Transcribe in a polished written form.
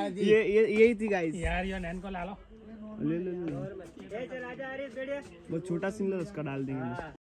यही थी गाइस यार ये नैन को ला लो। ले बहुत छोटा सिंगल उसका डाल देंगे।